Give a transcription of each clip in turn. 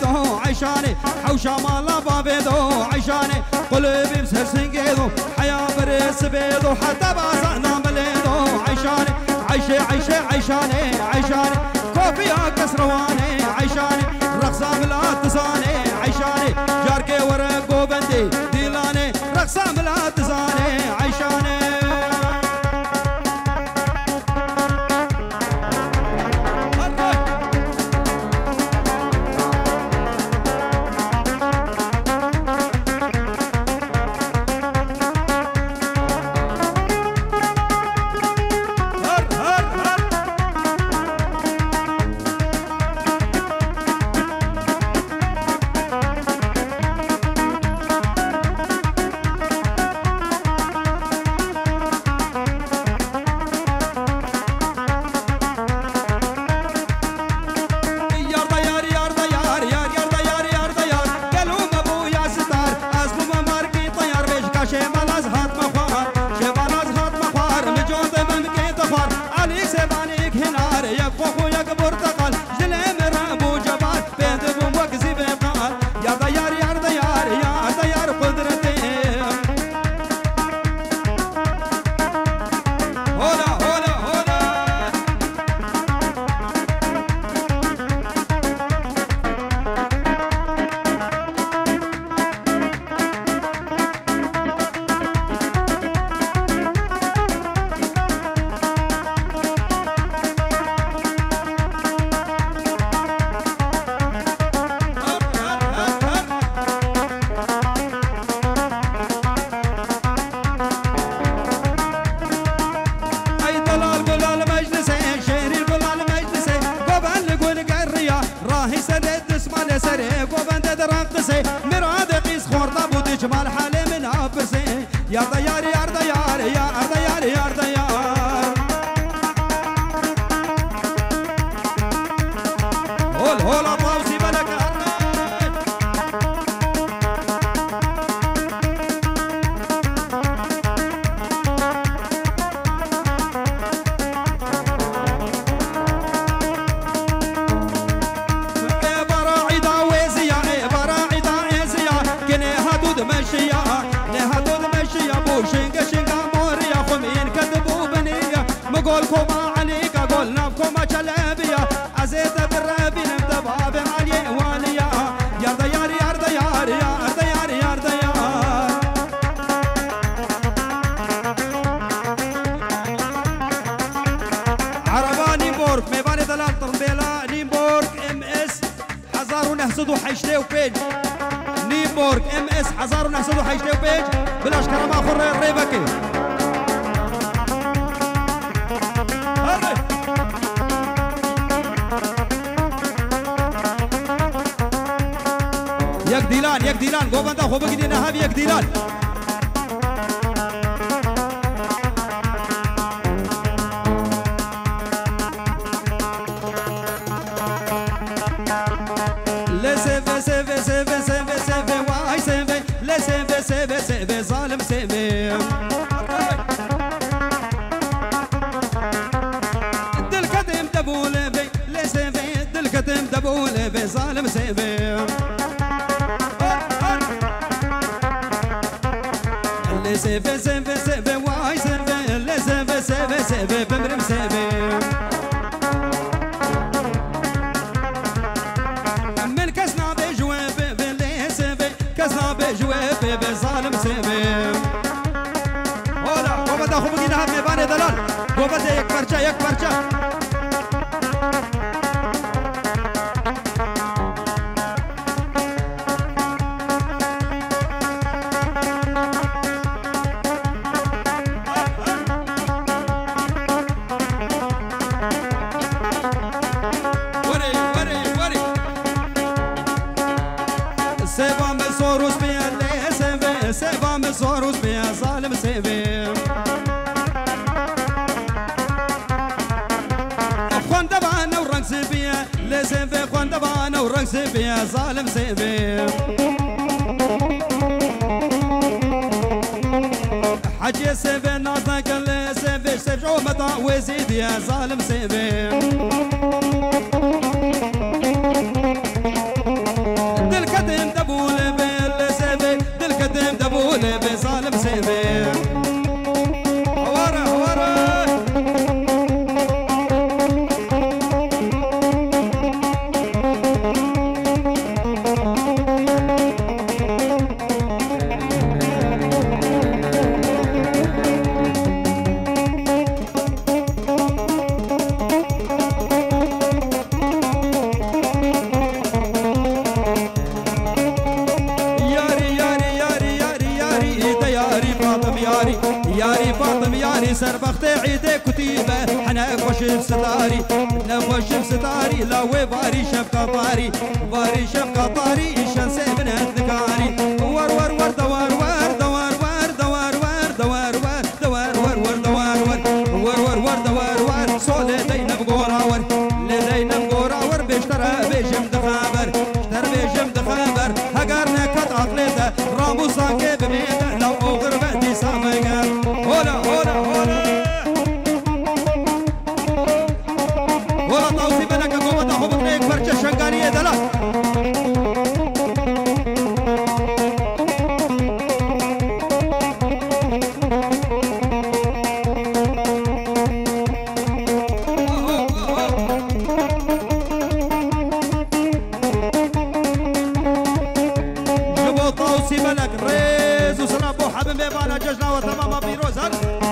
بابدو عيشاني حوشة مالا بابدو عيشاني قلبي مسهر سنقيدو حياة بريس بيدو حتى بازانا مليدو عيشاني عيشي عيشي عيشاني عيشاني كوفيا كسرواني عيشاني رقصة بلا تزاني عيشاني جاركي ورقو بندي ديلاني رقصة بلا تزاني عيشاني يا ديار يا ديار يا ديار يا ديار هول هول طاوسي ملك براعي داويزيا براعي داويزيا كني هدود مشيا شنقة شنقة موريا خمين كذبوا بنية مقولكم عليك قول نفكم جلابية عزيت بالرابي نبدا باب علي واليا يا ديار يا ديار يا ديار يا ديار عربا نيمبورك ميباني دلال طرمبيلا نيمبورك ام اس حزارو نهزدو حيشتيو بيج نيمبورك ام اس حزارو نهزدو حيشتيو بيج بلاش كرم اخر ريبكي يك ديلان يك ديلان قوبندا خوبك دي نهاب يك ديلان سيفي سيفي سيفي سيفي سيفي واي سيفي لا سيفي سيفي سيفي ظالم سيفي دل كتم دبول في لا سيفي دل كتم دبول في ظالم سيفي لا سيفي سيفي سيفي واي سيفي لا سيفي سيفي سيفي بمرم سيفي جوابي بظالم سيبي هولا وبدا خو بقينا هم ميباني دلال وبدا يك برجا يك برجا وري وري وري سيبا مسوروس بيا سيبا مسوروس بيا ظالم سيبي خوان دبانا ورنگ سيبيا لي سيبي خوان دبانا ورنگ سيبيا ظالم سيبي حجي سيبي نازنا كل سيبي سيبي عومتا وزيد يا ظالم سيبي ستاري سربخت عيدي كتيبة حنا خوش ستاري نخوش ستاري لا وباري شفقة طاري باري شفقة طاري شمس بنات ذكاري ور ور ور دوار ور دوار ور دوار ور دوار ور دوار ور ور دوار ور ور ور ور دوار ور صول دينا بقورا ور لدينا بقورا ور بيشترى بيجم دخابر اشتر بيجم دخابر هقرنا كت عقلته رامو صاكي بميته لو اوغر بعدي سامقه هولا هولا هولا هولا توصي بلك قوة حبك ليك فرشة شنقانية دلا بيبانا ججنا وتماما بيروزر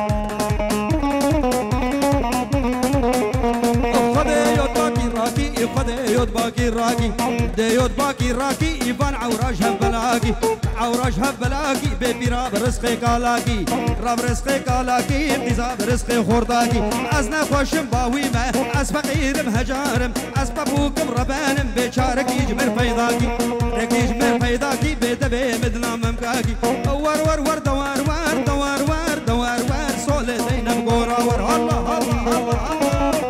يود باقي راقي ديود باقي راقي يبان عوراجها بلاقي عوراجها بلاقي بيبي راب رزقي كالاقي راب رزقي كالاقي انتزاب رزقي خورداقي ازنا خوشم باويمه از فقير مهجارم از بابوكم ربانم بيشارك يجمر فيضاقي رك يجمر فيضاقي بيدبي مدنا ممكاقي ور ور ور دوار ور دوار ور دوار ور صول دينا مقورا ور الله الله الله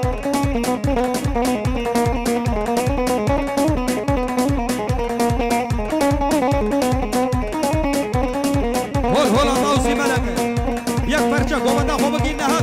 قومنا خوبك إنها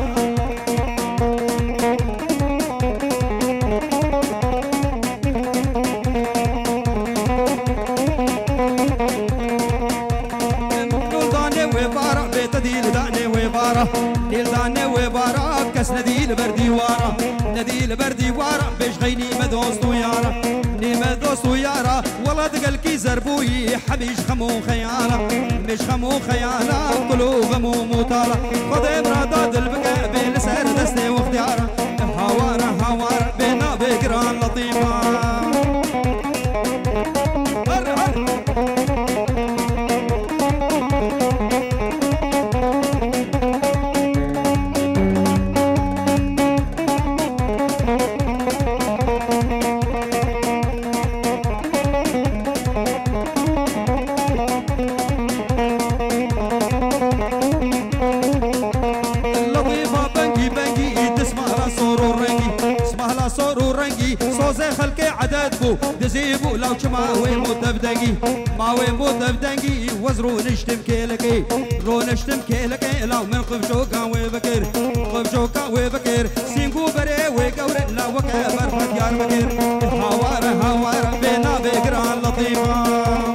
دول داني وبارا بيت ديل داني وبارا ديل داني وبارا كس نديل بردي وارا نديل بردي وارا بيش غيني مدوستو يارا نيمة دوستو يارا والله دقلكي زربوي حبيش خمو خيالا مش خمو خيالا كلو غمو موتالا خذ برادا دلبكا بين سير دستي واختيارا هوارا هوارا بينا بقران لطيفة هر هر صوزي خلقي عدد بو دزيبو لو كماوي متبدقي ماوي متبدقي وزرو نشتم كيلكي رو نشتم كيلكي لو من قفشوكا وبكر قفشوكا وبكر سينقو بري وقوري لا وكبر فتيار بكر هوارا هوارا بينا بقران لطيفة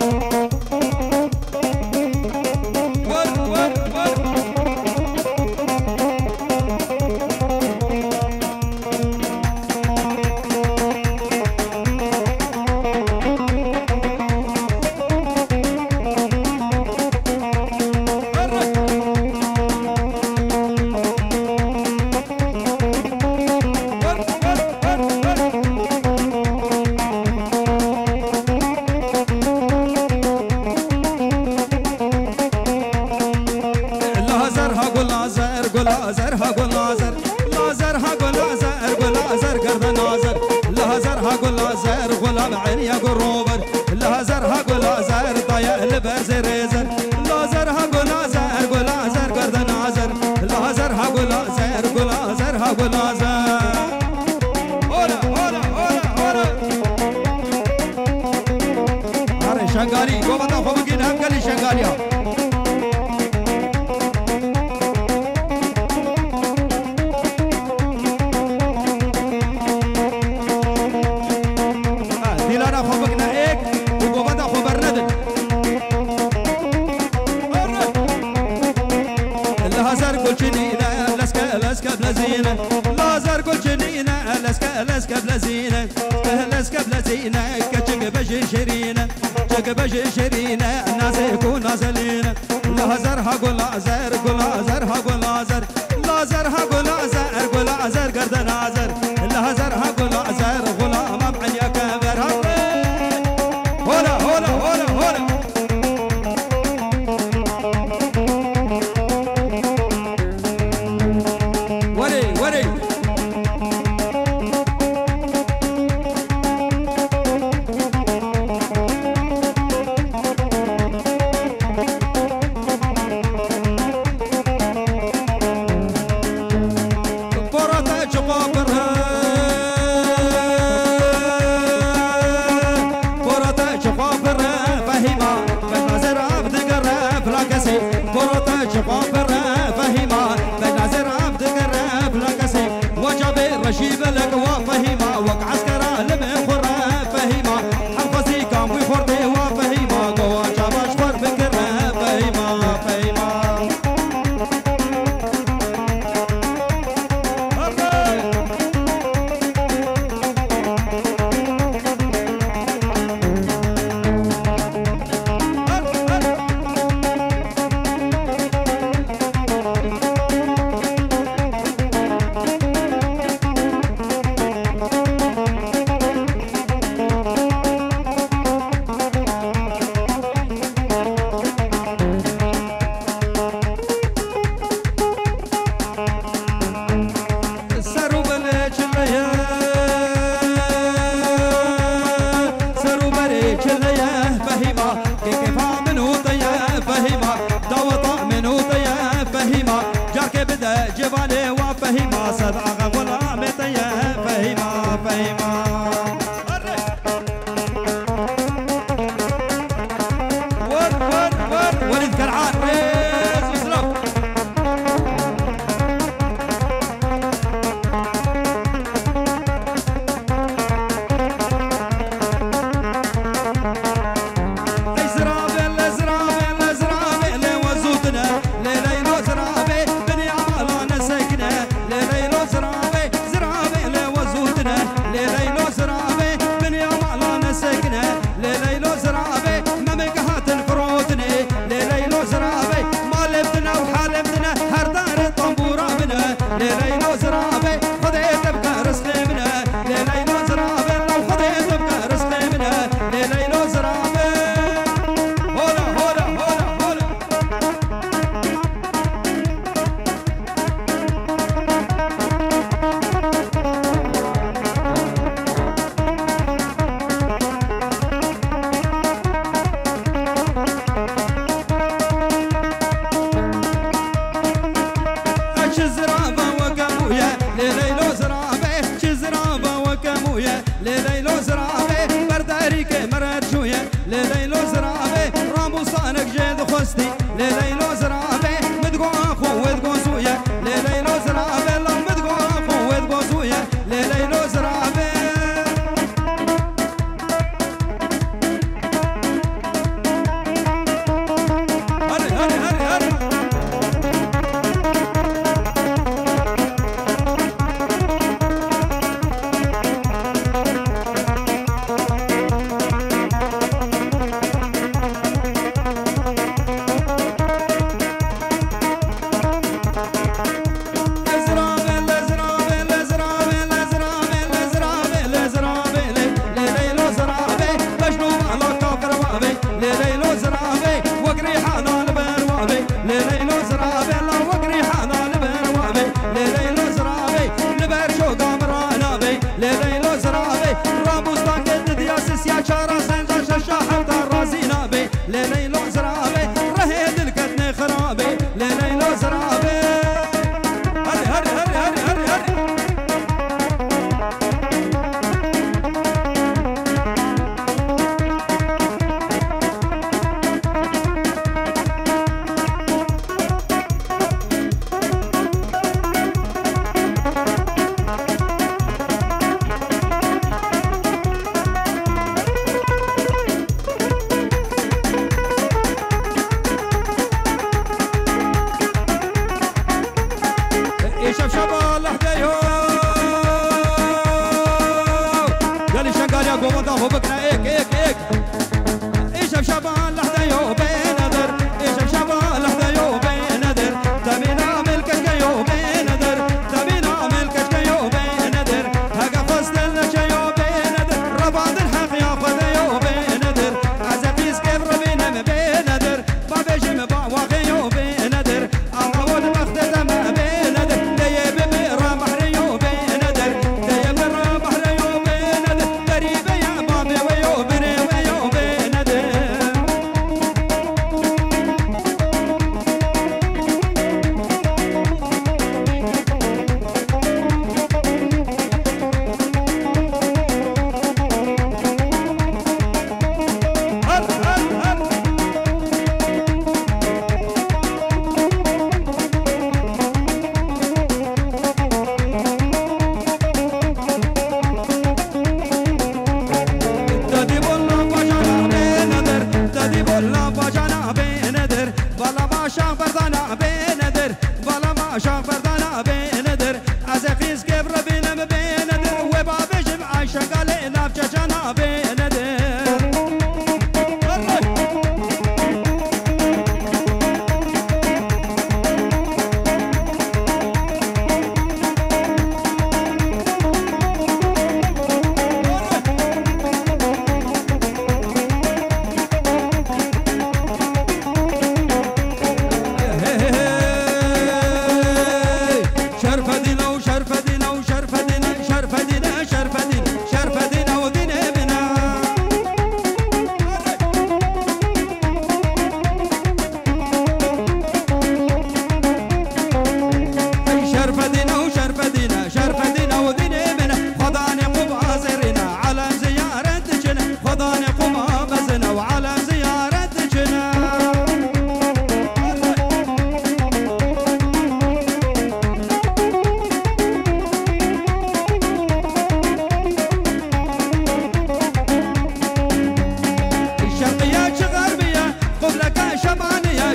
شنغالي قومنا خوبكين هنقلي شنغاليا ديلانا خوبكنا ايك وقومنا خوبرنا دل لازر كل شنينا لسكا بلازينا لازر كل شنينا لسكا بلازينا لسكا بلازينا كتشك بجي شرينا بجي شرينا الناس يكون نازلين لازر هقول لازر قول لازر هقول لازر لازر هقول لازر قول لازر قرد نازر لازر هقول لازر غلام بعد يا كبر هولا هولا هولا هولا شلية فهيمة كيف منو طيا فهيمة دوطا منو طيا فهيمة جاك بدا جبالي وفهيمة صدق غلام طيا فهيمة فهيمة ولد كرعان ريز وسلام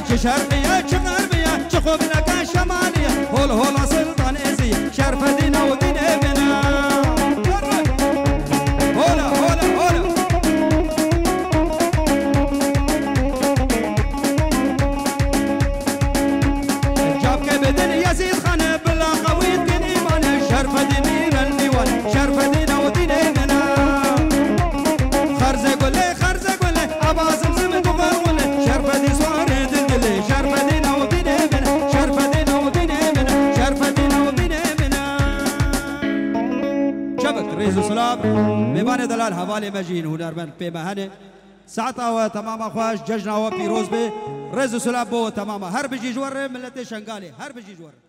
چه شرقیه چه غربیه چه خوب نکن شمالیه هول هول سلطان ازیه شرف دین و دین بنا هولا هولا هولا جاب که بدن یزید خانه بلا قوید دین ایمانه شرف دین ایران دیوان شرف دین و دین بنا خرزه گله عبازم زمد و غوله شرف دین سواره دلگله شرف دین و دین بنا شرف دین و دین بنا شرف دین و دین بنا شبك رئيس السلام بيبان دلال حوالي مجين هنرمند بمهنه ساعتها وتمام اخواش ججنا وبيروز بي رئيس السلام بو تماما هر بيجي جور ملتي شنغالي هر بيجي جور